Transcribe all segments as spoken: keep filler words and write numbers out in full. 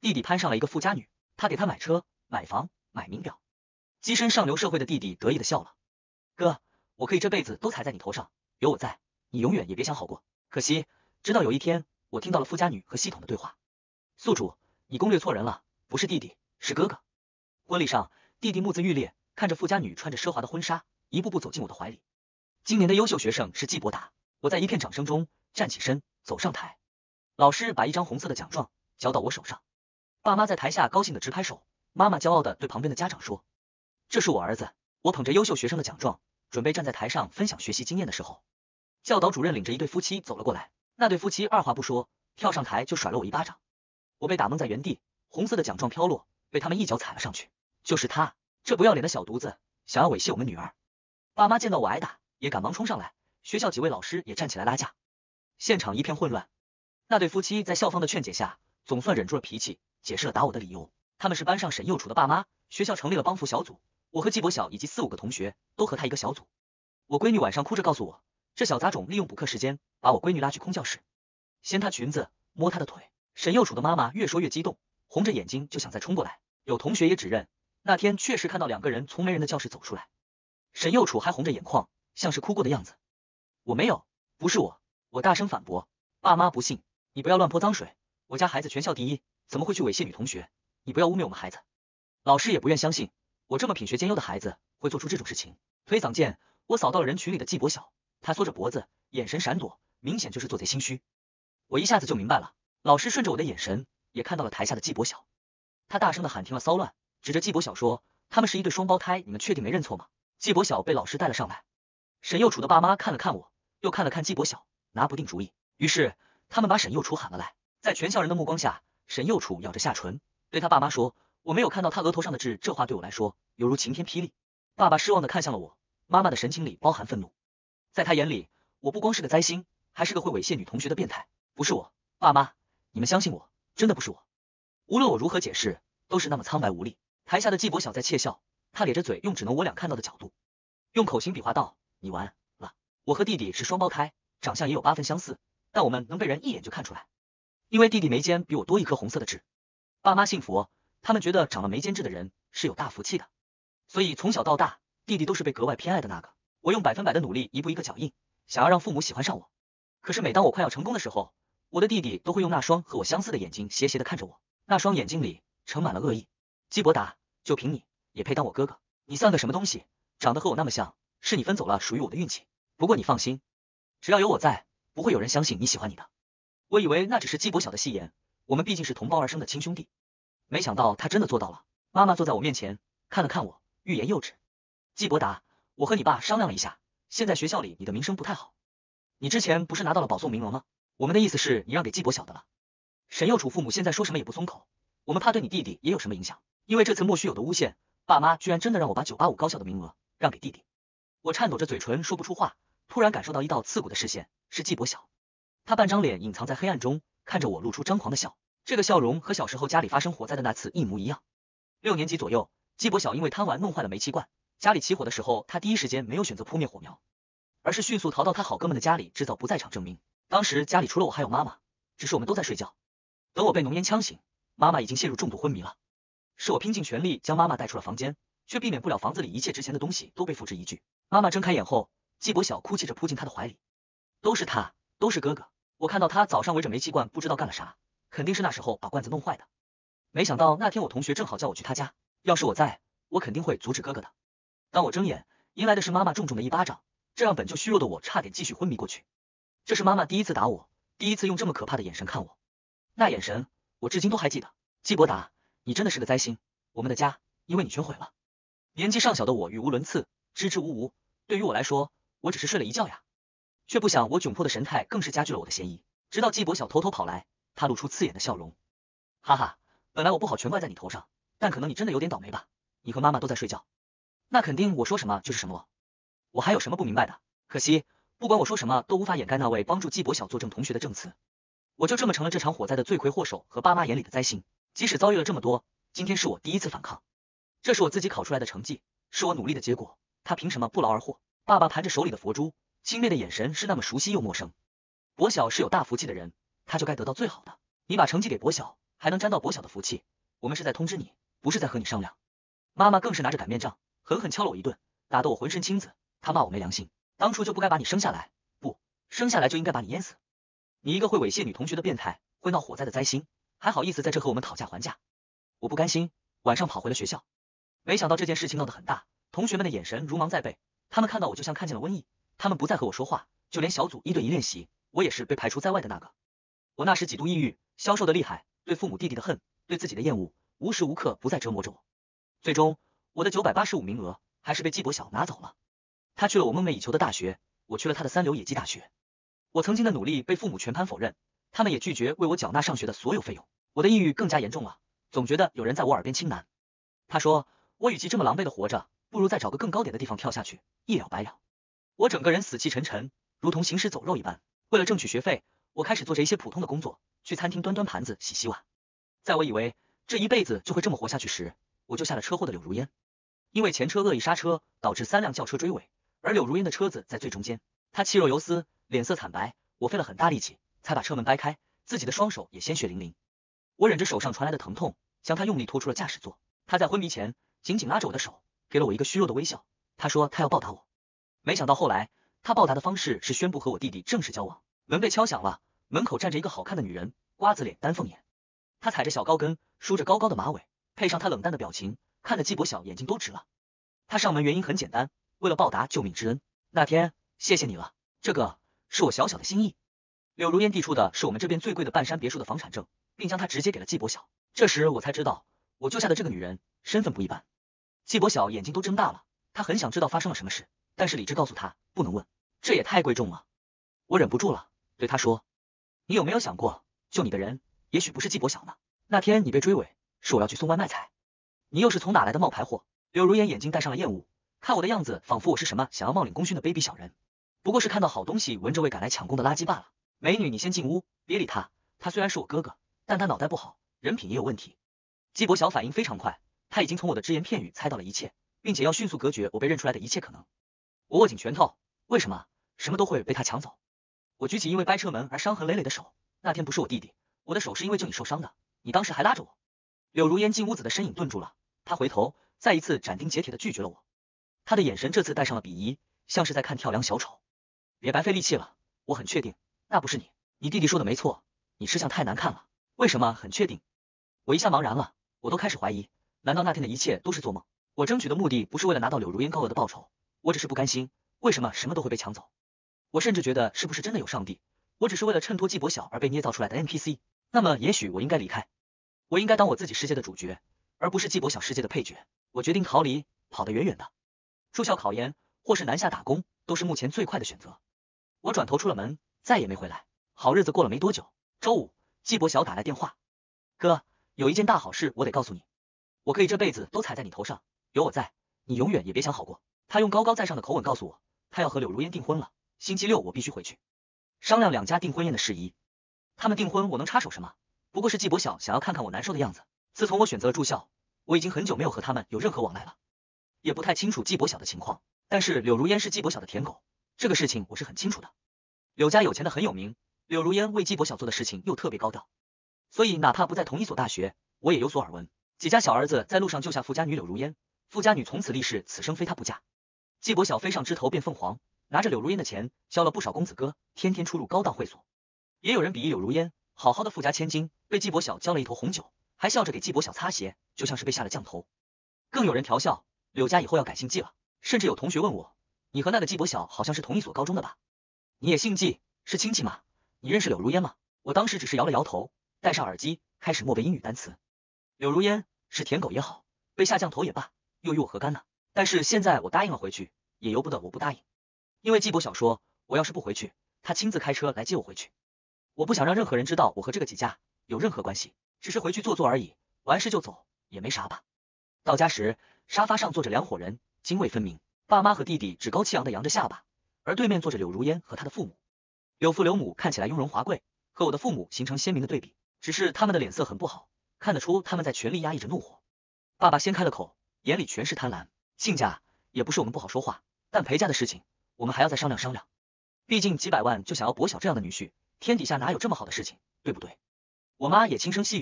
弟弟攀上了一个富家女，他给他买车、买房、买名表。跻身上流社会的弟弟得意的笑了。哥，我可以这辈子都踩在你头上，有我在，你永远也别想好过。可惜，直到有一天，我听到了富家女和系统的对话。宿主，你攻略错人了，不是弟弟，是哥哥。婚礼上，弟弟目眦欲裂，看着富家女穿着奢华的婚纱，一步步走进我的怀里。今年的优秀学生是季伯达，我在一片掌声中站起身，走上台。老师把一张红色的奖状交到我手上，爸妈在台下高兴的直拍手，妈妈骄傲的对旁边的家长说：“这是我儿子。”我捧着优秀学生的奖状，准备站在台上分享学习经验的时候，教导主任领着一对夫妻走了过来。那对夫妻二话不说，跳上台就甩了我一巴掌。我被打懵在原地，红色的奖状飘落，被他们一脚踩了上去。就是他，这不要脸的小犊子，想要猥亵我们女儿。爸妈见到我挨打，也赶忙冲上来，学校几位老师也站起来拉架，现场一片混乱。那对夫妻在校方的劝解下，总算忍住了脾气，解释了打我的理由。他们是班上沈幼楚的爸妈，学校成立了帮扶小组，我和季伯晓以及四五个同学都和他一个小组。我闺女晚上哭着告诉我，这小杂种利用补课时间把我闺女拉去空教室，掀她裙子，摸她的腿。沈幼楚的妈妈越说越激动，红着眼睛就想再冲过来。有同学也指认，那天确实看到两个人从没人的教室走出来。沈幼楚还红着眼眶，像是哭过的样子。我没有，不是我。我大声反驳，爸妈不信，你不要乱泼脏水，我家孩子全校第一，怎么会去猥亵女同学？你不要污蔑我们孩子。老师也不愿相信，我这么品学兼优的孩子会做出这种事情。推搡间，我扫到了人群里的季伯晓，他缩着脖子，眼神闪躲，明显就是做贼心虚。我一下子就明白了，老师顺着我的眼神，也看到了台下的季伯晓。他大声的喊停了骚乱，指着季伯晓说，他们是一对双胞胎，你们确定没认错吗？季伯晓被老师带了上来。沈幼楚的爸妈看了看我，又看了看季伯晓，拿不定主意，于是他们把沈幼楚喊了来。在全校人的目光下，沈幼楚咬着下唇，对他爸妈说，我没有看到他额头上的痣，这话对我来说犹如晴天霹雳。爸爸失望的看向了我，妈妈的神情里包含愤怒。在他眼里，我不光是个灾星，还是个会猥亵女同学的变态。不是我，爸妈，你们相信我，真的不是我。无论我如何解释，都是那么苍白无力。台下的季伯晓在窃笑，他咧着嘴，用只能我俩看到的角度，用口型比划道，你完了。我和弟弟是双胞胎，长相也有八分相似，但我们能被人一眼就看出来，因为弟弟眉间比我多一颗红色的痣。爸妈信佛，他们觉得长了眉间痣的人是有大福气的，所以从小到大，弟弟都是被格外偏爱的那个。我用百分百的努力，一步一个脚印，想要让父母喜欢上我。可是每当我快要成功的时候，我的弟弟都会用那双和我相似的眼睛斜斜的看着我，那双眼睛里盛满了恶意。季伯达，就凭你也配当我哥哥？你算个什么东西？长得和我那么像，是你分走了属于我的运气。不过你放心，只要有我在，不会有人相信你喜欢你的。我以为那只是季伯晓的戏言，我们毕竟是同胞而生的亲兄弟，没想到他真的做到了。妈妈坐在我面前，看了看我，欲言又止。季伯达，我和你爸商量了一下，现在学校里你的名声不太好。你之前不是拿到了保送名额吗？我们的意思是你让给季伯晓的了。沈幼楚父母现在说什么也不松口，我们怕对你弟弟也有什么影响，因为这次莫须有的诬陷，爸妈居然真的让我把九八五高校的名额让给弟弟。我颤抖着嘴唇说不出话，突然感受到一道刺骨的视线，是季伯晓。他半张脸隐藏在黑暗中，看着我露出张狂的笑，这个笑容和小时候家里发生火灾的那次一模一样。六年级左右，季伯晓因为贪玩弄坏了煤气罐，家里起火的时候，他第一时间没有选择扑灭火苗，而是迅速逃到他好哥们的家里制造不在场证明。当时家里除了我还有妈妈，只是我们都在睡觉。等我被浓烟呛醒，妈妈已经陷入重度昏迷了。是我拼尽全力将妈妈带出了房间，却避免不了房子里一切值钱的东西都被付之一炬。妈妈睁开眼后，季伯晓哭泣着扑进她的怀里。都是他，都是哥哥。我看到他早上围着煤气罐不知道干了啥，肯定是那时候把罐子弄坏的。没想到那天我同学正好叫我去他家，要是我在，我肯定会阻止哥哥的。当我睁眼，迎来的是妈妈重重的一巴掌，这让本就虚弱的我差点继续昏迷过去。这是妈妈第一次打我，第一次用这么可怕的眼神看我，那眼神我至今都还记得。季伯达，你真的是个灾星，我们的家因为你全毁了。年纪尚小的我语无伦次，支支吾吾，对于我来说，我只是睡了一觉呀。却不想我窘迫的神态更是加剧了我的嫌疑。直到季伯晓偷偷跑来，他露出刺眼的笑容，哈哈，本来我不好全怪在你头上，但可能你真的有点倒霉吧。你和妈妈都在睡觉，那肯定我说什么就是什么。我还有什么不明白的？可惜不管我说什么都无法掩盖那位帮助季伯晓作证同学的证词。我就这么成了这场火灾的罪魁祸首和爸妈眼里的灾星。即使遭遇了这么多，今天是我第一次反抗，这是我自己考出来的成绩，是我努力的结果，他凭什么不劳而获？爸爸盘着手里的佛珠，轻蔑的眼神是那么熟悉又陌生。伯晓是有大福气的人，他就该得到最好的。你把成绩给伯晓， 还能沾到薄小的福气，我们是在通知你，不是在和你商量。妈妈更是拿着擀面杖，狠狠敲了我一顿，打得我浑身青紫。她骂我没良心，当初就不该把你生下来，不，生下来就应该把你淹死。你一个会猥亵女同学的变态，会闹火灾的灾星，还好意思在这和我们讨价还价。我不甘心，晚上跑回了学校。没想到这件事情闹得很大，同学们的眼神如芒在背，他们看到我就像看见了瘟疫，他们不再和我说话，就连小组一对一练习，我也是被排除在外的那个。我那时几度抑郁，消瘦的厉害，对父母弟弟的恨，对自己的厌恶，无时无刻不在折磨着我。最终，我的九百八十五名额还是被季伯晓拿走了。他去了我梦寐以求的大学，我去了他的三流野鸡大学。我曾经的努力被父母全盘否认，他们也拒绝为我缴纳上学的所有费用。我的抑郁更加严重了，总觉得有人在我耳边轻喃。他说，我与其这么狼狈的活着，不如再找个更高点的地方跳下去，一了百了。我整个人死气沉沉，如同行尸走肉一般。为了挣取学费，我开始做着一些普通的工作，去餐厅端端盘子、洗洗碗。在我以为这一辈子就会这么活下去时，我救下了车祸的柳如烟。因为前车恶意刹车，导致三辆轿车追尾，而柳如烟的车子在最中间，她气若游丝，脸色惨白。我费了很大力气才把车门掰开，自己的双手也鲜血淋淋。我忍着手上传来的疼痛，将她用力拖出了驾驶座。她在昏迷前紧紧拉着我的手，给了我一个虚弱的微笑。她说她要报答我。没想到后来，她报答的方式是宣布和我弟弟正式交往。门被敲响了，门口站着一个好看的女人，瓜子脸，丹凤眼。她踩着小高跟，梳着高高的马尾，配上她冷淡的表情，看得季伯晓眼睛都直了。她上门原因很简单，为了报答救命之恩。那天谢谢你了，这个是我小小的心意。柳如烟递出的是我们这边最贵的半山别墅的房产证，并将它直接给了季伯晓。这时我才知道，我救下的这个女人身份不一般。季伯晓眼睛都睁大了，他很想知道发生了什么事，但是理智告诉他不能问，这也太贵重了。我忍不住了，对他说，你有没有想过，救你的人也许不是季伯晓呢？那天你被追尾，是我要去送外卖才，你又是从哪来的冒牌货？柳如烟眼睛带上了厌恶，看我的样子仿佛我是什么想要冒领功勋的卑鄙小人，不过是看到好东西闻着味赶来抢功的垃圾罢了。美女，你先进屋，别理他，他虽然是我哥哥，但他脑袋不好，人品也有问题。季伯晓反应非常快，他已经从我的只言片语猜到了一切，并且要迅速隔绝我被认出来的一切可能。我握紧拳头，为什么什么都会被他抢走？我举起因为掰车门而伤痕累累的手，那天不是我弟弟，我的手是因为救你受伤的，你当时还拉着我。柳如烟进屋子的身影顿住了，他回头再一次斩钉截铁的拒绝了我，他的眼神这次带上了鄙夷，像是在看跳梁小丑。别白费力气了，我很确定那不是你，你弟弟说的没错，你吃相太难看了。为什么很确定？我一下茫然了，我都开始怀疑，难道那天的一切都是做梦？我争取的目的不是为了拿到柳如烟高额的报酬，我只是不甘心，为什么什么都会被抢走？我甚至觉得是不是真的有上帝，我只是为了衬托季伯晓而被捏造出来的 N P C， 那么也许我应该离开，我应该当我自己世界的主角，而不是季伯晓世界的配角。我决定逃离，跑得远远的。住校考研或是南下打工都是目前最快的选择。我转头出了门，再也没回来。好日子过了没多久，周五，季伯晓打来电话，哥，有一件大好事我得告诉你，我可以这辈子都踩在你头上，有我在，你永远也别想好过。他用高高在上的口吻告诉我，他要和柳如烟订婚了，星期六我必须回去商量两家订婚宴的事宜。他们订婚我能插手什么？不过是季伯晓想要看看我难受的样子。自从我选择了住校，我已经很久没有和他们有任何往来了，也不太清楚季伯晓的情况，但是柳如烟是季伯晓的舔狗，这个事情我是很清楚的。柳家有钱的很有名，柳如烟为季伯晓做的事情又特别高调，所以哪怕不在同一所大学，我也有所耳闻。几家小儿子在路上救下富家女柳如烟，富家女从此立誓此生非她不嫁。季伯晓飞上枝头变凤凰，拿着柳如烟的钱交了不少公子哥，天天出入高档会所。也有人鄙夷柳如烟，好好的富家千金被季伯晓浇了一头红酒，还笑着给季伯晓擦鞋，就像是被下了降头。更有人调笑柳家以后要改姓季了，甚至有同学问我，你和那个季伯晓好像是同一所高中的吧？你也姓季，是亲戚吗？你认识柳如烟吗？我当时只是摇了摇头，戴上耳机开始默背英语单词。柳如烟是舔狗也好，被下降头也罢，又与我何干呢？但是现在我答应了回去，也由不得我不答应。因为季伯晓说，我要是不回去，他亲自开车来接我回去。我不想让任何人知道我和这个季家有任何关系，只是回去坐坐而已，完事就走，也没啥吧。到家时，沙发上坐着两伙人，泾渭分明，爸妈和弟弟趾高气扬的扬着下巴，而对面坐着柳如烟和他的父母。柳父柳母看起来雍容华贵，和我的父母形成鲜明的对比，只是他们的脸色很不好，看得出他们在全力压抑着怒火。爸爸先开了口，眼里全是贪婪。亲家也不是我们不好说话，但陪嫁的事情我们还要再商量商量，毕竟几百万就想要伯晓这样的女婿，天底下哪有这么好的事情，对不对？我妈也轻声细语，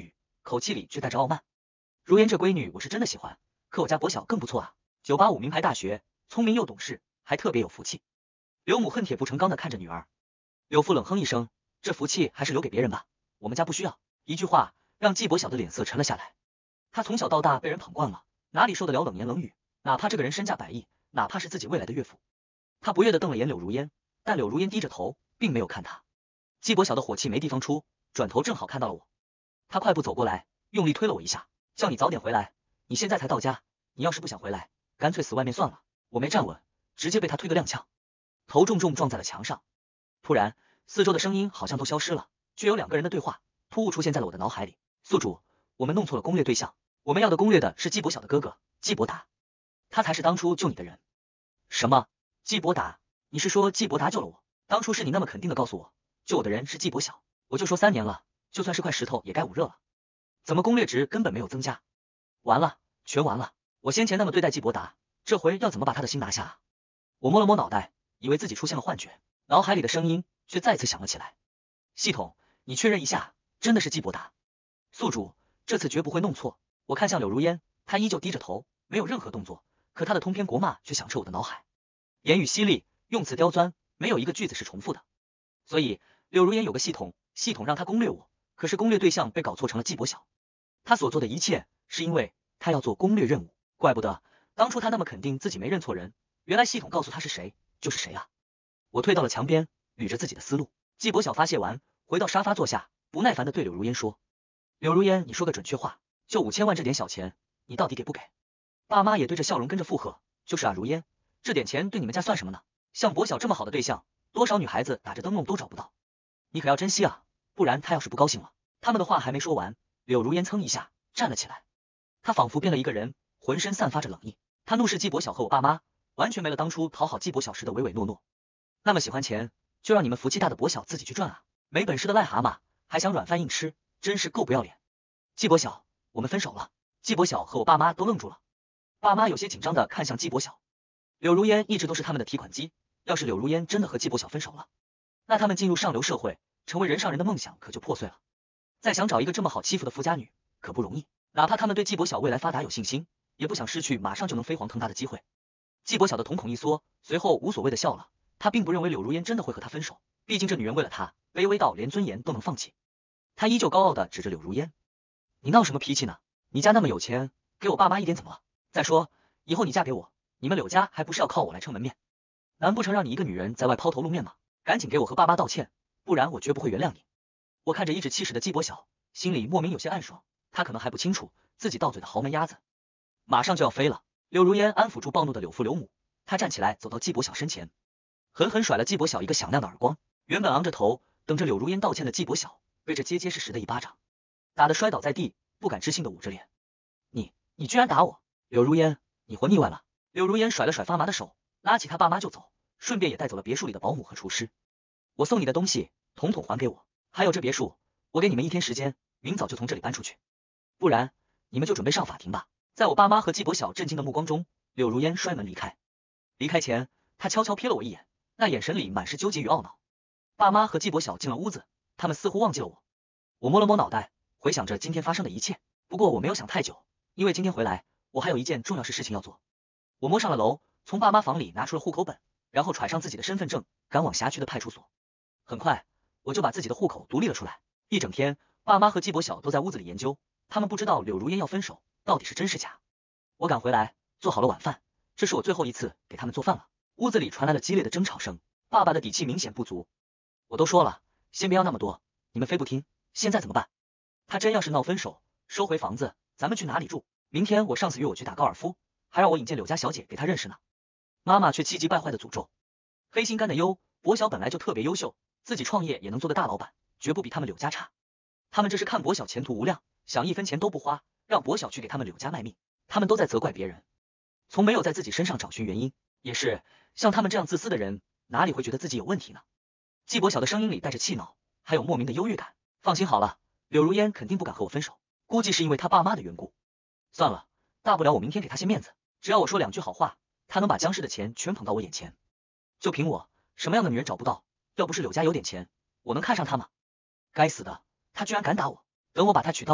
口气里却带着傲慢。如烟这闺女我是真的喜欢，可我家伯小更不错啊，九八五名牌大学，聪明又懂事，还特别有福气。刘母恨铁不成钢的看着女儿。柳父冷哼一声，这福气还是留给别人吧，我们家不需要。一句话让季伯小的脸色沉了下来。他从小到大被人捧惯了，哪里受得了冷言冷语，哪怕这个人身价百亿，哪怕是自己未来的岳父。他不悦的瞪了眼柳如烟，但柳如烟低着头，并没有看他。季伯小的火气没地方出，转头正好看到了我。他快步走过来，用力推了我一下，叫你早点回来，你现在才到家，你要是不想回来，干脆死外面算了。我没站稳，直接被他推个踉跄，头重重撞在了墙上。突然，四周的声音好像都消失了，却有两个人的对话突兀出现在了我的脑海里。宿主，我们弄错了攻略对象，我们要的攻略的是季伯小的哥哥季伯达，他才是当初救你的人。什么？季伯达？你是说季伯达救了我？当初是你那么肯定的告诉我，救我的人是季伯小，我就说三年了，就算是块石头也该捂热了，怎么攻略值根本没有增加？完了，全完了！我先前那么对待季伯达，这回要怎么把他的心拿下啊？我摸了摸脑袋，以为自己出现了幻觉，脑海里的声音却再次响了起来。系统，你确认一下，真的是季伯达。宿主，这次绝不会弄错。我看向柳如烟，她依旧低着头，没有任何动作，可她的通篇国骂却响彻我的脑海，言语犀利，用词刁钻，没有一个句子是重复的。所以柳如烟有个系统，系统让她攻略我，可是攻略对象被搞错成了季伯小。她所做的一切是因为她要做攻略任务，怪不得当初她那么肯定自己没认错人，原来系统告诉她是谁就是谁啊。我退到了墙边，捋着自己的思路。季伯小发泄完，回到沙发坐下，不耐烦的对柳如烟说：柳如烟，你说个准确话，就五千万这点小钱，你到底给不给？爸妈也对着笑容跟着附和，就是啊，如烟，这点钱对你们家算什么呢？像伯小这么好的对象，多少女孩子打着灯笼都找不到，你可要珍惜啊，不然他要是不高兴了。他们的话还没说完，柳如烟噌一下站了起来，他仿佛变了一个人，浑身散发着冷意。他怒视季伯小和我爸妈，完全没了当初讨好季伯小时的唯唯诺诺。那么喜欢钱，就让你们福气大的伯小自己去赚啊！没本事的癞蛤蟆还想软饭硬吃，真是够不要脸。季伯小，我们分手了。季伯小和我爸妈都愣住了，爸妈有些紧张的看向季伯小。柳如烟一直都是他们的提款机，要是柳如烟真的和季伯小分手了，那他们进入上流社会，成为人上人的梦想可就破碎了。再想找一个这么好欺负的富家女可不容易，哪怕他们对季伯小未来发达有信心，也不想失去马上就能飞黄腾达的机会。季伯小的瞳孔一缩，随后无所谓的笑了。他并不认为柳如烟真的会和他分手，毕竟这女人为了他卑微到连尊严都能放弃。他依旧高傲的指着柳如烟：你闹什么脾气呢？你家那么有钱，给我爸妈一点怎么了？再说以后你嫁给我，你们柳家还不是要靠我来撑门面？难不成让你一个女人在外抛头露面吗？赶紧给我和爸妈道歉，不然我绝不会原谅你。我看着颐指气使的季伯小，心里莫名有些暗爽，他可能还不清楚自己到嘴的豪门鸭子马上就要飞了。柳如烟安抚住暴怒的柳父柳母，他站起来走到季伯小身前，狠狠甩了季伯小一个响亮的耳光。原本昂着头等着柳如烟道歉的季伯小，被这结结实实的一巴掌打得摔倒在地，不敢置信的捂着脸。你你居然打我！柳如烟，你活腻歪了！柳如烟甩了甩发麻的手，拉起他爸妈就走，顺便也带走了别墅里的保姆和厨师。我送你的东西统统还给我，还有这别墅，我给你们一天时间，明早就从这里搬出去，不然你们就准备上法庭吧。在我爸妈和季伯小震惊的目光中，柳如烟摔门离开。离开前，他悄悄瞥了我一眼，那眼神里满是纠结与懊恼。爸妈和季伯小进了屋子，他们似乎忘记了我。我摸了摸脑袋，回想着今天发生的一切，不过我没有想太久，因为今天回来，我还有一件重要事事情要做。我摸上了楼，从爸妈房里拿出了户口本，然后揣上自己的身份证，赶往辖区的派出所。很快，我就把自己的户口独立了出来。一整天，爸妈和季伯小都在屋子里研究，他们不知道柳如烟要分手到底是真是假。我赶回来，做好了晚饭，这是我最后一次给他们做饭了。屋子里传来了激烈的争吵声，爸爸的底气明显不足。我都说了，先不要那么多，你们非不听，现在怎么办？他真要是闹分手，收回房子，咱们去哪里住？明天我上司约我去打高尔夫，还让我引荐柳家小姐给他认识呢。妈妈却气急败坏的诅咒：黑心干的优，伯小本来就特别优秀，自己创业也能做个大老板，绝不比他们柳家差。他们这是看伯小前途无量，想一分钱都不花，让伯小去给他们柳家卖命。他们都在责怪别人，从没有在自己身上找寻原因。也是，像他们这样自私的人，哪里会觉得自己有问题呢？季伯小的声音里带着气恼，还有莫名的优越感。放心好了，柳如烟肯定不敢和我分手，估计是因为他爸妈的缘故。算了，大不了我明天给他些面子，只要我说两句好话，他能把江氏的钱全捧到我眼前。就凭我，什么样的女人找不到？要不是柳家有点钱，我能看上他吗？该死的，他居然敢打我！等我把他娶到手，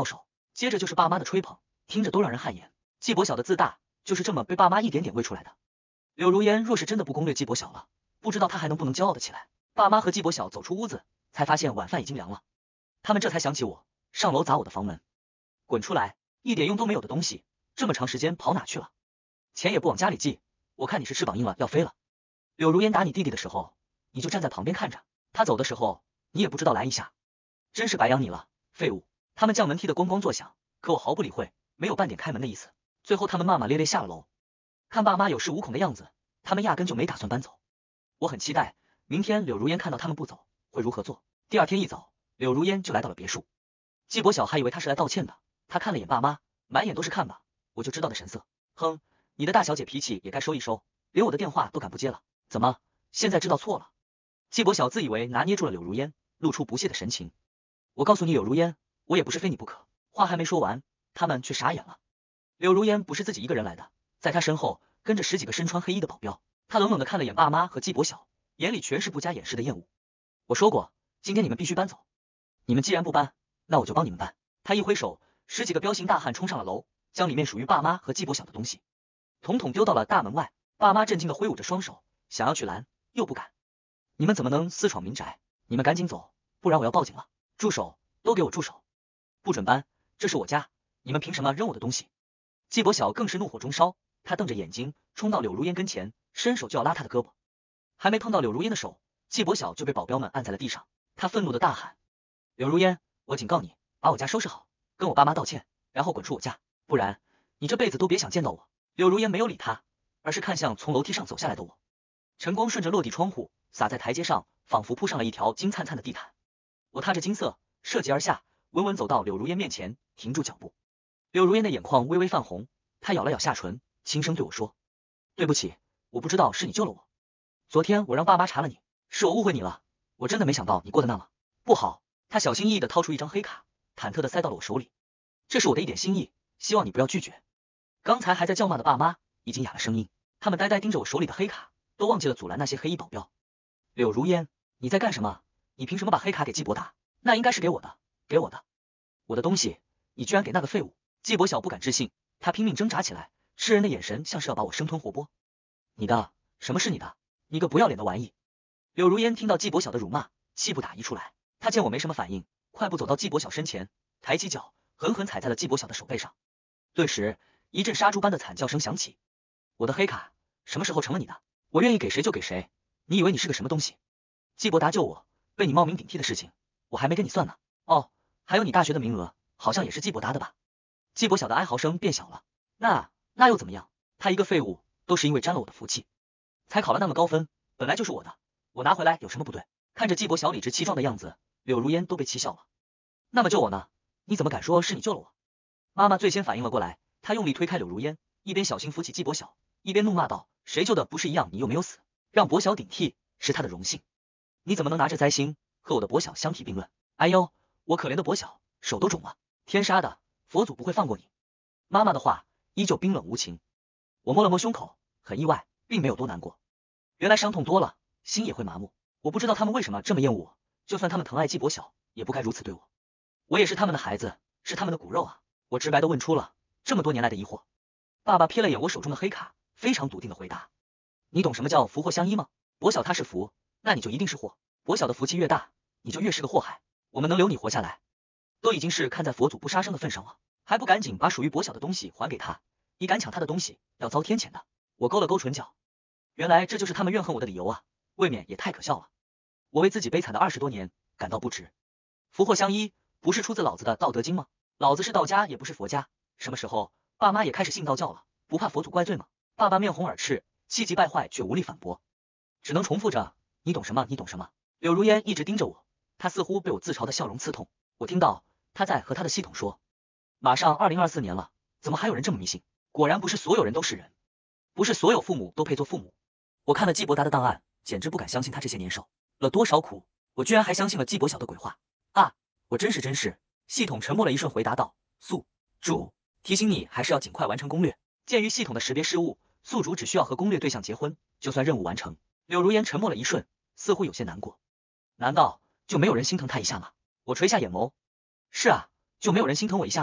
接着就是爸妈的吹捧，听着都让人汗颜。季伯晓的自大就是这么被爸妈一点点喂出来的。柳如烟若是真的不攻略季伯晓了，不知道他还能不能骄傲的起来。爸妈和季伯晓走出屋子，才发现晚饭已经凉了。他们这才想起我，上楼砸我的房门。滚出来，一点用都没有的东西，这么长时间跑哪去了？钱也不往家里寄，我看你是翅膀硬了要飞了。柳如烟打你弟弟的时候，你就站在旁边看着，他走的时候，你也不知道拦一下，真是白养你了，废物。他们将门踢得咣咣作响，可我毫不理会，没有半点开门的意思。最后他们骂骂咧咧下了楼。看爸妈有恃无恐的样子，他们压根就没打算搬走。我很期待明天柳如烟看到他们不走会如何做。第二天一早，柳如烟就来到了别墅。季伯晓还以为他是来道歉的，他看了眼爸妈，满眼都是看吧，我就知道的神色。哼，你的大小姐脾气也该收一收，连我的电话都敢不接了，怎么现在知道错了？季伯晓自以为拿捏住了柳如烟，露出不屑的神情。我告诉你柳如烟，我也不是非你不可。话还没说完，他们却傻眼了。柳如烟不是自己一个人来的，在他身后跟着十几个身穿黑衣的保镖。他冷冷的看了眼爸妈和季伯晓，眼里全是不加掩饰的厌恶。我说过，今天你们必须搬走，你们既然不搬，那我就帮你们搬。他一挥手，十几个彪形大汉冲上了楼，将里面属于爸妈和季伯晓的东西统统丢到了大门外。爸妈震惊的挥舞着双手，想要去拦，又不敢。你们怎么能私闯民宅？你们赶紧走，不然我要报警了！住手！都给我住手！不准搬，这是我家，你们凭什么扔我的东西？季伯晓更是怒火中烧，他瞪着眼睛冲到柳如烟跟前，伸手就要拉她的胳膊。还没碰到柳如烟的手，季伯晓就被保镖们按在了地上。他愤怒的大喊：柳如烟，我警告你，把我家收拾好，跟我爸妈道歉，然后滚出我家，不然你这辈子都别想见到我。柳如烟没有理他，而是看向从楼梯上走下来的我。晨光顺着落地窗户洒在台阶上，仿佛铺上了一条金灿灿的地毯。我踏着金色涉级而下，稳稳走到柳如烟面前，停住脚步。柳如烟的眼眶微微泛红，她咬了咬下唇，轻声对我说：对不起，我不知道是你救了我。昨天我让爸妈查了你，是我误会你了，我真的没想到你过得那么不好。她小心翼翼地掏出一张黑卡，忐忑地塞到了我手里。这是我的一点心意，希望你不要拒绝。刚才还在叫骂的爸妈已经哑了声音，他们呆呆盯着我手里的黑卡，都忘记了阻拦那些黑衣保镖。柳如烟，你在干什么？你凭什么把黑卡给季伯达？那应该是给我的，给我的，我的东西，你居然给那个废物！季伯晓不敢置信，他拼命挣扎起来，吃人的眼神像是要把我生吞活剥。你的？什么是你的？你个不要脸的玩意！柳如烟听到季伯晓的辱骂，气不打一处来。他见我没什么反应，快步走到季伯晓身前，抬起脚，狠狠踩在了季伯晓的手背上。顿时，一阵杀猪般的惨叫声响起。我的黑卡什么时候成了你的？我愿意给谁就给谁，你以为你是个什么东西？季伯达救我，被你冒名顶替的事情，我还没跟你算呢。哦，还有你大学的名额，好像也是季伯达的吧？季伯晓的哀嚎声变小了。那那又怎么样？他一个废物，都是因为沾了我的福气，才考了那么高分，本来就是我的，我拿回来有什么不对？看着季伯晓理直气壮的样子，柳如烟都被气笑了。那么救我呢？你怎么敢说是你救了我？妈妈最先反应了过来，她用力推开柳如烟，一边小心扶起季伯晓，一边怒骂道：谁救的不是一样，你又没有死，让伯晓顶替是他的荣幸，你怎么能拿着灾星和我的伯晓相提并论？哎呦，我可怜的伯晓手都肿了，天杀的，佛祖不会放过你！妈妈的话依旧冰冷无情。我摸了摸胸口，很意外，并没有多难过。原来伤痛多了，心也会麻木。我不知道他们为什么这么厌恶我，就算他们疼爱季伯晓，也不该如此对我。我也是他们的孩子，是他们的骨肉啊！我直白的问出了这么多年来的疑惑。爸爸瞥了眼我手中的黑卡，非常笃定的回答：你懂什么叫福祸相依吗？伯晓他是福，那你就一定是祸。伯晓的福气越大，你就越是个祸害。我们能留你活下来，都已经是看在佛祖不杀生的份上了，还不赶紧把属于伯晓的东西还给他？你敢抢他的东西，要遭天谴的。我勾了勾唇角，原来这就是他们怨恨我的理由啊，未免也太可笑了。我为自己悲惨的二十多年感到不值。福祸相依不是出自老子的道德经吗？老子是道家，也不是佛家。什么时候爸妈也开始信道教了？不怕佛祖怪罪吗？爸爸面红耳赤，气急败坏，却无力反驳，只能重复着你懂什么？你懂什么？柳如烟一直盯着我，她似乎被我自嘲的笑容刺痛。我听到她在和她的系统说，马上二零二四年了，怎么还有人这么迷信？果然不是所有人都是人，不是所有父母都配做父母。我看了季伯达的档案，简直不敢相信他这些年受了多少苦，我居然还相信了季伯晓的鬼话啊！我真是真是。系统沉默了一瞬，回答道：宿主提醒你还是要尽快完成攻略。鉴于系统的识别失误，宿主只需要和攻略对象结婚，就算任务完成。柳如烟沉默了一瞬，似乎有些难过。难道就没有人心疼他一下吗？我垂下眼眸。是啊，就没有人心疼我一下吗？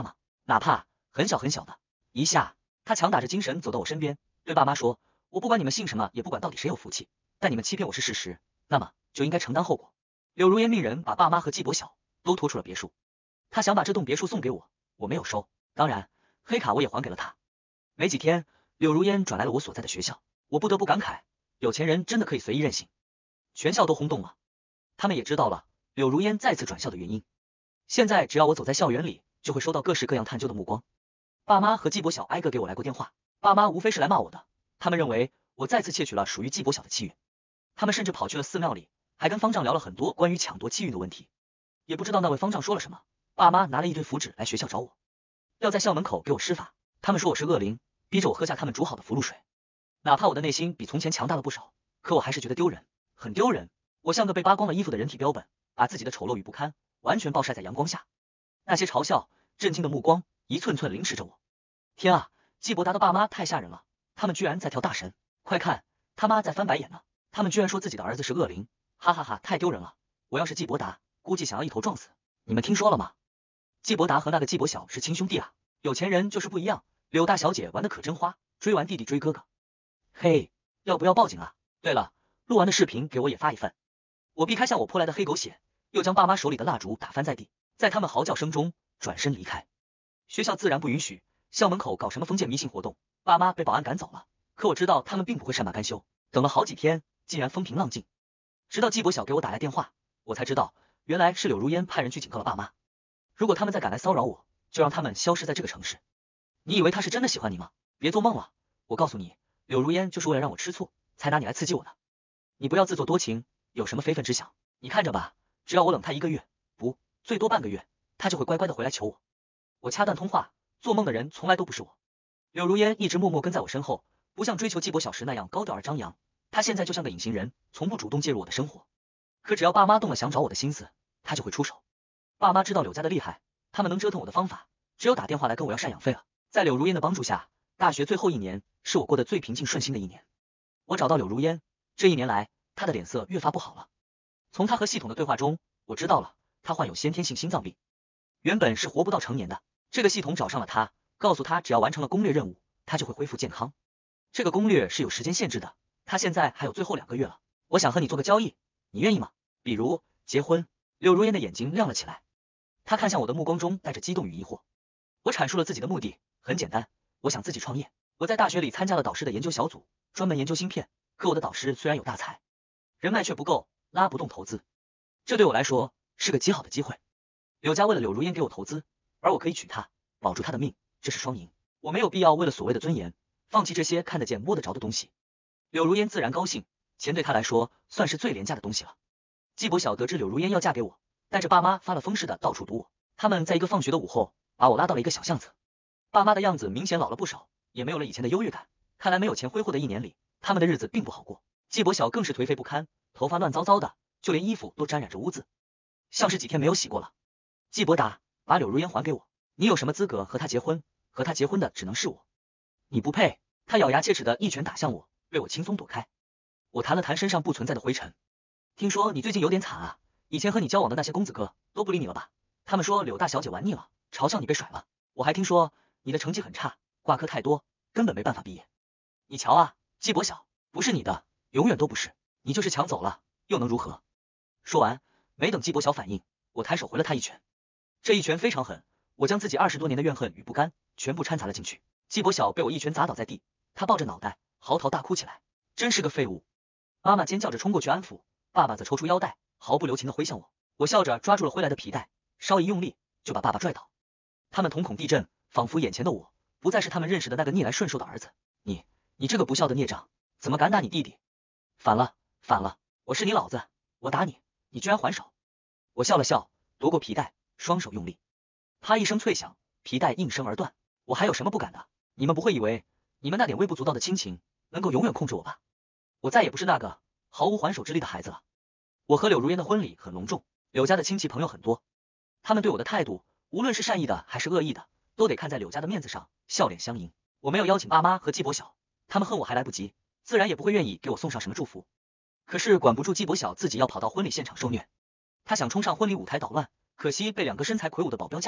哪怕很小很小的。一下，他强打着精神走到我身边，对爸妈说，我不管你们信什么，也不管到底谁有福气，但你们欺骗我是事实，那么就应该承担后果。柳如烟命人把爸妈和季伯晓都拖出了别墅，他想把这栋别墅送给我，我没有收，当然黑卡我也还给了他。没几天，柳如烟转来了我所在的学校，我不得不感慨，有钱人真的可以随意任性。全校都轰动了，他们也知道了柳如烟再次转校的原因。现在只要我走在校园里，就会收到各式各样探究的目光。爸妈和季伯晓挨个给我来过电话，爸妈无非是来骂我的，他们认为我再次窃取了属于季伯晓的气运，他们甚至跑去了寺庙里，还跟方丈聊了很多关于抢夺气运的问题。也不知道那位方丈说了什么，爸妈拿了一堆符纸来学校找我，要在校门口给我施法，他们说我是恶灵，逼着我喝下他们煮好的符箓水。哪怕我的内心比从前强大了不少，可我还是觉得丢人，很丢人。我像个被扒光了衣服的人体标本，把自己的丑陋与不堪完全暴晒在阳光下。那些嘲笑、震惊的目光一寸寸凌迟着我。天啊，季伯达的爸妈太吓人了，他们居然在跳大神，快看，他妈在翻白眼呢，他们居然说自己的儿子是恶灵，哈哈哈，太丢人了。我要是季伯达，估计想要一头撞死。你们听说了吗？季伯达和那个季伯晓是亲兄弟啊，有钱人就是不一样。柳大小姐玩的可真花，追完弟弟追哥哥。嘿，要不要报警啊？对了，录完的视频给我也发一份。我避开向我扑来的黑狗血，又将爸妈手里的蜡烛打翻在地，在他们嚎叫声中转身离开。学校自然不允许校门口搞什么封建迷信活动，爸妈被保安赶走了。可我知道他们并不会善罢甘休，等了好几天，竟然风平浪静。直到季伯晓给我打来电话，我才知道原来是柳如烟派人去警告了爸妈，如果他们再敢来骚扰我，就让他们消失在这个城市。你以为他是真的喜欢你吗？别做梦了，我告诉你，柳如烟就是为了让我吃醋，才拿你来刺激我的。你不要自作多情，有什么非分之想，你看着吧，只要我冷他一个月，不，最多半个月，他就会乖乖的回来求我。我掐断通话，做梦的人从来都不是我。柳如烟一直默默跟在我身后，不像追求季伯晓时那样高调而张扬，他现在就像个隐形人，从不主动介入我的生活。可只要爸妈动了想找我的心思，他就会出手。爸妈知道柳家的厉害，他们能折腾我的方法，只有打电话来跟我要赡养费了。在柳如烟的帮助下，大学最后一年是我过得最平静顺心的一年。我找到柳如烟，这一年来，她的脸色越发不好了。从她和系统的对话中，我知道了，她患有先天性心脏病，原本是活不到成年的。这个系统找上了她，告诉她只要完成了攻略任务，她就会恢复健康。这个攻略是有时间限制的，她现在还有最后两个月了。我想和你做个交易，你愿意吗？比如结婚。柳如烟的眼睛亮了起来，她看向我的目光中带着激动与疑惑。我阐述了自己的目的，很简单，我想自己创业。我在大学里参加了导师的研究小组，专门研究芯片，可我的导师虽然有大才，人脉却不够，拉不动投资。这对我来说是个极好的机会。柳家为了柳如烟给我投资，而我可以娶她，保住她的命，这是双赢。我没有必要为了所谓的尊严，放弃这些看得见摸得着的东西。柳如烟自然高兴，钱对她来说算是最廉价的东西了。季伯晓得知柳如烟要嫁给我，带着爸妈发了疯似的到处堵我。他们在一个放学的午后，把我拉到了一个小巷子。爸妈的样子明显老了不少，也没有了以前的优越感。看来没有钱挥霍的一年里，他们的日子并不好过。季伯晓更是颓废不堪，头发乱糟糟的，就连衣服都沾染着污渍，像是几天没有洗过了。季伯达，把柳如烟还给我，你有什么资格和他结婚？和他结婚的只能是我。你不配！他咬牙切齿的一拳打向我，被我轻松躲开。我弹了弹身上不存在的灰尘。听说你最近有点惨啊，以前和你交往的那些公子哥都不理你了吧？他们说柳大小姐玩腻了，嘲笑你被甩了。我还听说你的成绩很差，挂科太多，根本没办法毕业。你瞧啊，季伯晓，不是你的，永远都不是，你就是抢走了，又能如何？说完，没等季伯晓反应，我抬手回了他一拳。这一拳非常狠，我将自己二十多年的怨恨与不甘全部掺杂了进去。季伯晓被我一拳砸倒在地，他抱着脑袋嚎啕大哭起来，真是个废物。妈妈尖叫着冲过去安抚，爸爸则抽出腰带，毫不留情的挥向我。我笑着抓住了挥来的皮带，稍一用力就把爸爸拽倒。他们瞳孔地震，仿佛眼前的我不再是他们认识的那个逆来顺受的儿子。你，你这个不孝的孽障，怎么敢打你弟弟？反了，反了，我是你老子，我打你，你居然还手。我笑了笑，夺过皮带，双手用力，啪一声脆响，皮带应声而断。我还有什么不敢的？你们不会以为你们那点微不足道的亲情能够永远控制我吧？我再也不是那个毫无还手之力的孩子了。我和柳如烟的婚礼很隆重，柳家的亲戚朋友很多，他们对我的态度，无论是善意的还是恶意的，都得看在柳家的面子上，笑脸相迎。我没有邀请爸妈和季伯晓，他们恨我还来不及，自然也不会愿意给我送上什么祝福。可是管不住季伯晓自己要跑到婚礼现场受虐，他想冲上婚礼舞台捣乱，可惜被两个身材魁梧的保镖架着，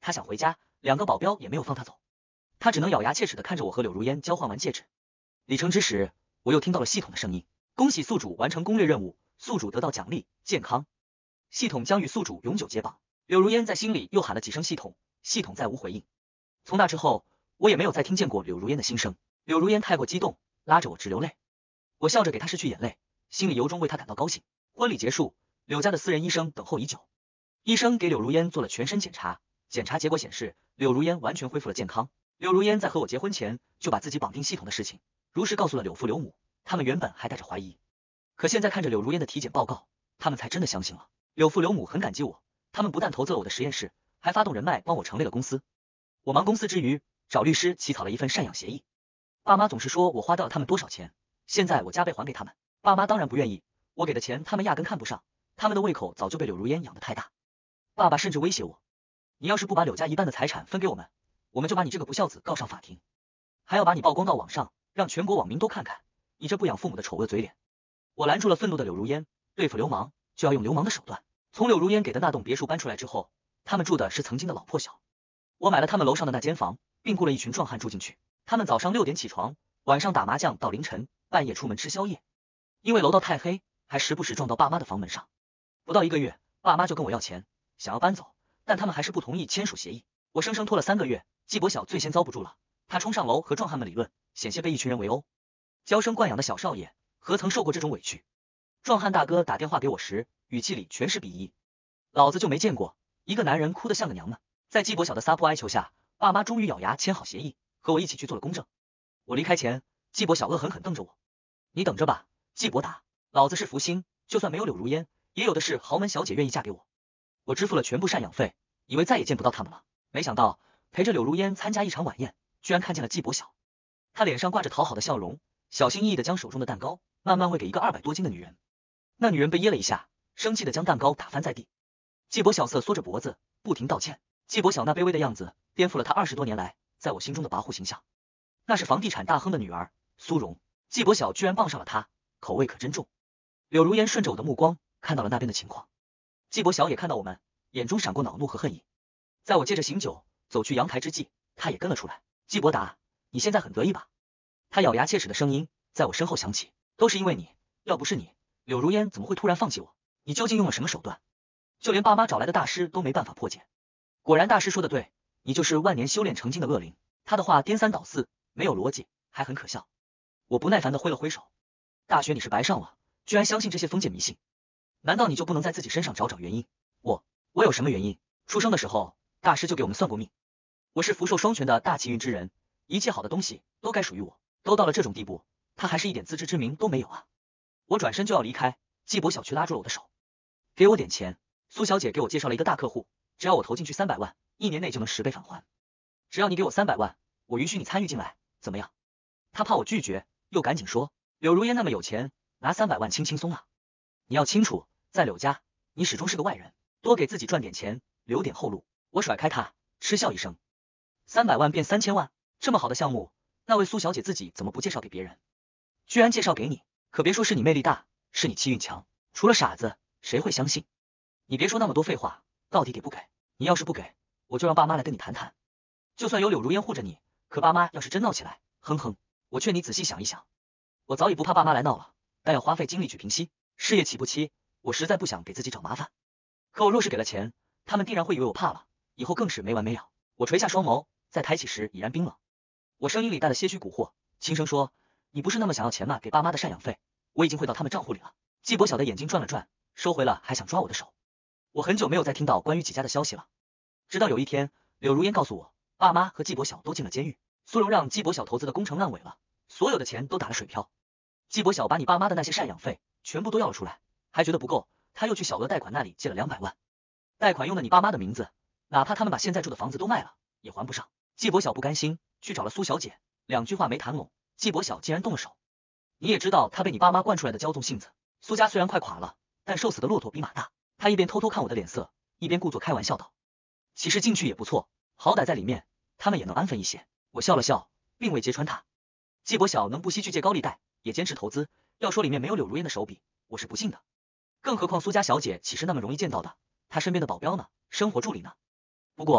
他想回家，两个保镖也没有放他走，他只能咬牙切齿的看着我和柳如烟交换完戒指。礼成之时，我又听到了系统的声音，恭喜宿主完成攻略任务，宿主得到奖励健康，系统将与宿主永久接榜。柳如烟在心里又喊了几声系统，系统再无回应。从那之后，我也没有再听见过柳如烟的心声。柳如烟太过激动，拉着我直流泪，我笑着给她拭去眼泪，心里由衷为她感到高兴。婚礼结束，柳家的私人医生等候已久，医生给柳如烟做了全身检查，检查结果显示柳如烟完全恢复了健康。柳如烟在和我结婚前就把自己绑定系统的事情如实告诉了柳父柳母，他们原本还带着怀疑，可现在看着柳如烟的体检报告，他们才真的相信了。柳父柳母很感激我，他们不但投资了我的实验室，还发动人脉帮我成立了公司。我忙公司之余，找律师起草了一份赡养协议。爸妈总是说我花掉了他们多少钱，现在我加倍还给他们，爸妈当然不愿意，我给的钱他们压根看不上，他们的胃口早就被柳如烟养得太大。爸爸甚至威胁我，你要是不把柳家一半的财产分给我们，我们就把你这个不孝子告上法庭，还要把你曝光到网上，让全国网民都看看你这不养父母的丑恶嘴脸。我拦住了愤怒的柳如烟，对付流氓就要用流氓的手段。从柳如烟给的那栋别墅搬出来之后，他们住的是曾经的老破小，我买了他们楼上的那间房，并雇了一群壮汉住进去。他们早上六点起床，晚上打麻将到凌晨，半夜出门吃宵夜。因为楼道太黑，还时不时撞到爸妈的房门上。不到一个月，爸妈就跟我要钱，想要搬走，但他们还是不同意签署协议。我生生拖了三个月，季伯晓最先遭不住了，他冲上楼和壮汉们理论，险些被一群人围殴。娇生惯养的小少爷何曾受过这种委屈？壮汉大哥打电话给我时，语气里全是鄙夷。老子就没见过一个男人哭得像个娘们。在季伯晓的撒泼哀求下，爸妈终于咬牙签好协议，和我一起去做了公证。我离开前，季伯晓恶狠狠瞪着我，你等着吧，季伯达，老子是福星，就算没有柳如烟，也有的是豪门小姐愿意嫁给我。我支付了全部赡养费，以为再也见不到他们了，没想到陪着柳如烟参加一场晚宴，居然看见了季伯晓。他脸上挂着讨好的笑容，小心翼翼地将手中的蛋糕慢慢喂给一个二百多斤的女人。那女人被噎了一下，生气地将蛋糕打翻在地。季伯晓瑟缩着脖子，不停道歉。季伯晓那卑微的样子，颠覆了他二十多年来在我心中的跋扈形象。那是房地产大亨的女儿苏荣，季伯晓居然傍上了她，口味可真重。柳如烟顺着我的目光看到了那边的情况，季伯晓也看到我们，眼中闪过恼怒和恨意。在我借着醒酒走去阳台之际，他也跟了出来。季伯达，你现在很得意吧？他咬牙切齿的声音在我身后响起，都是因为你，要不是你，柳如烟怎么会突然放弃我？你究竟用了什么手段？就连爸妈找来的大师都没办法破解。果然大师说的对，你就是万年修炼成精的恶灵。他的话颠三倒四，没有逻辑，还很可笑。我不耐烦的挥了挥手，大学你是白上了，居然相信这些封建迷信，难道你就不能在自己身上找找原因？我我有什么原因？出生的时候大师就给我们算过命，我是福寿双全的大气运之人，一切好的东西都该属于我。都到了这种地步，他还是一点自知之明都没有啊！我转身就要离开，季伯晓却拉住了我的手，给我点钱。苏小姐给我介绍了一个大客户，只要我投进去三百万，一年内就能十倍返还。只要你给我三百万，我允许你参与进来，怎么样？他怕我拒绝，又赶紧说，柳如烟那么有钱，拿三百万轻轻松啊！你要清楚，在柳家，你始终是个外人，多给自己赚点钱，留点后路。我甩开他，嗤笑一声，三百万变三千万，这么好的项目，那位苏小姐自己怎么不介绍给别人？居然介绍给你，可别说是你魅力大，是你气运强，除了傻子，谁会相信？你别说那么多废话，到底给不给？你要是不给，我就让爸妈来跟你谈谈。就算有柳如烟护着你，可爸妈要是真闹起来，哼哼，我劝你仔细想一想。我早已不怕爸妈来闹了，但要花费精力去平息，事业起不期，我实在不想给自己找麻烦。可我若是给了钱，他们定然会以为我怕了，以后更是没完没了。我垂下双眸，在抬起时已然冰冷。我声音里带了些许蛊惑，轻声说，你不是那么想要钱吗？给爸妈的赡养费，我已经汇到他们账户里了。季伯晓的眼睛转了转，收回了还想抓我的手。我很久没有再听到关于季家的消息了，直到有一天，柳如烟告诉我，爸妈和季伯晓都进了监狱，苏荣让季伯晓投资的工程烂尾了，所有的钱都打了水漂。季伯晓把你爸妈的那些赡养费全部都要了出来，还觉得不够，他又去小额贷款那里借了两百万，贷款用的你爸妈的名字，哪怕他们把现在住的房子都卖了，也还不上。季伯晓不甘心，去找了苏小姐，两句话没谈拢，季伯晓竟然动了手。你也知道他被你爸妈惯出来的骄纵性子，苏家虽然快垮了，但瘦死的骆驼比马大。他一边偷偷看我的脸色，一边故作开玩笑道，其实进去也不错，好歹在里面他们也能安分一些。我笑了笑，并未揭穿他。季伯晓能不惜去借高利贷，也坚持投资，要说里面没有柳如烟的手笔，我是不信的。更何况苏家小姐岂是那么容易见到的？她身边的保镖呢？生活助理呢？不过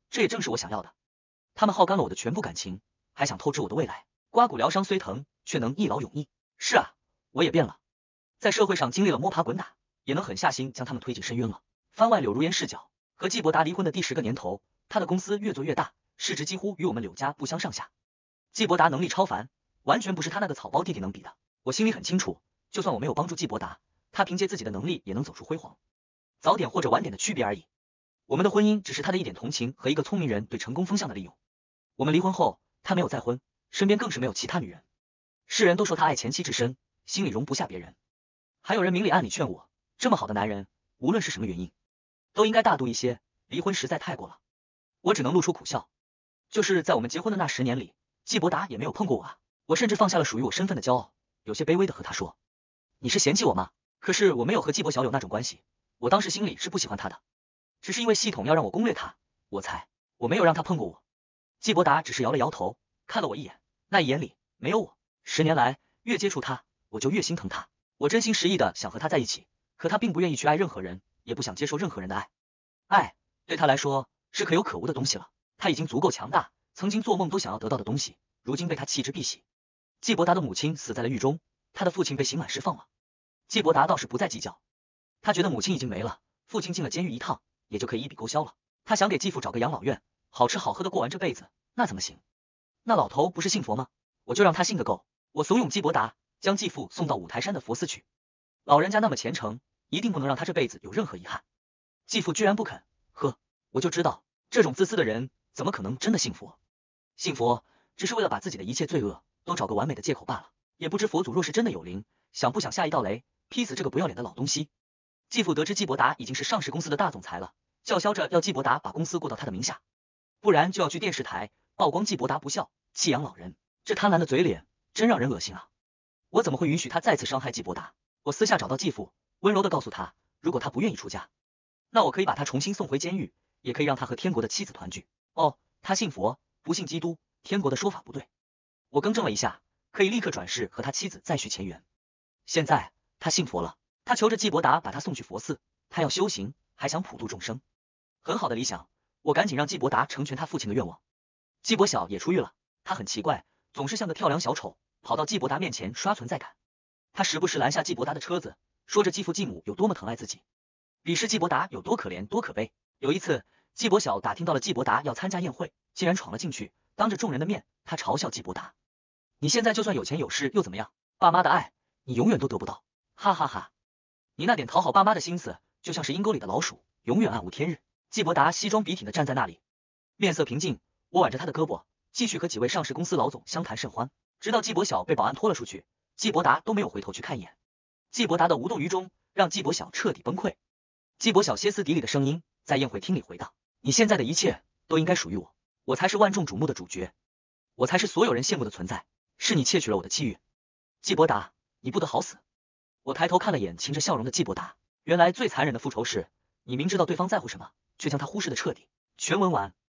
这也正是我想要的。他们耗干了我的全部感情，还想透支我的未来。刮骨疗伤虽疼，却能一劳永逸。是啊，我也变了，在社会上经历了摸爬滚打，也能狠下心将他们推进深渊了。番外柳如烟视角，和季伯达离婚的第十个年头，他的公司越做越大，市值几乎与我们柳家不相上下。季伯达能力超凡，完全不是他那个草包弟弟能比的。我心里很清楚，就算我没有帮助季伯达，他凭借自己的能力也能走出辉煌，早点或者晚点的区别而已。我们的婚姻只是他的一点同情和一个聪明人对成功风向的利用。我们离婚后，他没有再婚，身边更是没有其他女人。世人都说他爱前妻至深，心里容不下别人。还有人明里暗里劝我，这么好的男人，无论是什么原因，都应该大度一些，离婚实在太过了。我只能露出苦笑。就是在我们结婚的那十年里，季伯达也没有碰过我啊。我甚至放下了属于我身份的骄傲，有些卑微的和他说，你是嫌弃我吗？可是我没有和季伯小有那种关系，我当时心里是不喜欢他的，只是因为系统要让我攻略他，我才我没有让他碰过我。季伯达只是摇了摇头，看了我一眼，那一眼里没有我。十年来，越接触他，我就越心疼他。我真心实意的想和他在一起，可他并不愿意去爱任何人，也不想接受任何人的爱。爱对他来说是可有可无的东西了，他已经足够强大，曾经做梦都想要得到的东西，如今被他弃之敝屣。季伯达的母亲死在了狱中，他的父亲被刑满释放了。季伯达倒是不再计较，他觉得母亲已经没了，父亲进了监狱一趟，也就可以一笔勾销了。他想给继父找个养老院，好吃好喝的过完这辈子，那怎么行？那老头不是信佛吗？我就让他信个够。我怂恿季伯达将继父送到五台山的佛寺去，老人家那么虔诚，一定不能让他这辈子有任何遗憾。继父居然不肯，呵，我就知道这种自私的人怎么可能真的信佛？信佛只是为了把自己的一切罪恶都找个完美的借口罢了。也不知佛祖若是真的有灵，想不想下一道雷，劈死这个不要脸的老东西。继父得知季伯达已经是上市公司的大总裁了，叫嚣着要季伯达把公司过到他的名下，不然就要去电视台曝光季伯达不孝弃养老人。这贪婪的嘴脸真让人恶心啊！我怎么会允许他再次伤害季伯达？我私下找到继父，温柔的告诉他，如果他不愿意出家，那我可以把他重新送回监狱，也可以让他和天国的妻子团聚。哦，他信佛，不信基督，天国的说法不对。我更正了一下，可以立刻转世和他妻子再续前缘。现在他信佛了，他求着季伯达把他送去佛寺，他要修行，还想普度众生。很好的理想，我赶紧让季伯达成全他父亲的愿望。季伯小也出狱了，他很奇怪，总是像个跳梁小丑，跑到季伯达面前刷存在感。他时不时拦下季伯达的车子，说着继父继母有多么疼爱自己，鄙视季伯达有多可怜多可悲。有一次，季伯小打听到了季伯达要参加宴会，竟然闯了进去，当着众人的面，他嘲笑季伯达，你现在就算有钱有势又怎么样？爸妈的爱你永远都得不到，哈哈哈！你那点讨好爸妈的心思，就像是阴沟里的老鼠，永远暗无天日。季伯达西装笔挺的站在那里，面色平静，我挽着他的胳膊，继续和几位上市公司老总相谈甚欢，直到季伯小被保安拖了出去，季伯达都没有回头去看一眼。季伯达的无动于衷让季伯小彻底崩溃。季伯小歇斯底里的声音在宴会厅里回荡，你现在的一切都应该属于我，我才是万众瞩目的主角，我才是所有人羡慕的存在，是你窃取了我的妻玉。季伯达，你不得好死！我抬头看了眼噙着笑容的季伯达，原来最残忍的复仇是，你明知道对方在乎什么，却将他忽视的彻底。全文完。